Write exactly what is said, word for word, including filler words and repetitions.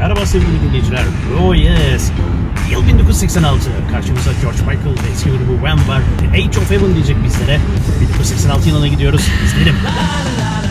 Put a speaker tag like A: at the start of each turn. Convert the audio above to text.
A: Merhaba sevgili dinleyiciler. Oh yes. Yıl bin dokuz yüz seksen altı. Karşımızda George Michael ve eski grubu Wham var. The Age of Heaven diyecek bizlere. bin dokuz yüz seksen altı yılına gidiyoruz. İzleyelim.